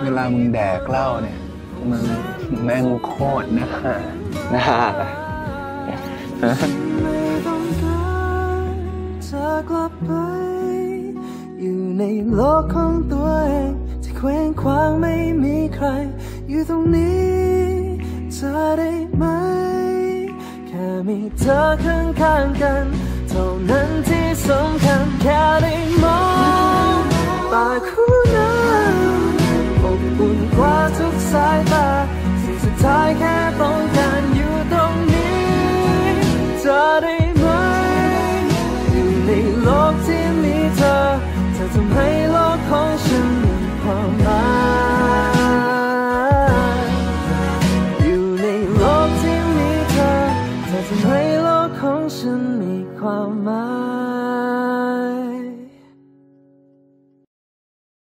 เวลามึงแดกเหล้าเนี่ยมึงแม่งโคตรน่าเธอกลับไปอยู่ในโลกของตัวเองที่เคว้งคว้างไม่มีใครอยู่ตรงนี้เธอได้ไหมแค่มีเธอข้างๆกันเท่านั้นที่สำคัญแค่ได้มองตาคู่นั้นอบอุ่นกว่าทุกสายตาสิ่งสุดท้ายแค่ต้องการอยู่ตรงนี้เธอได้ไหมอยู่ในโลกที่มีเธอทำให้โลกของฉันมีความหม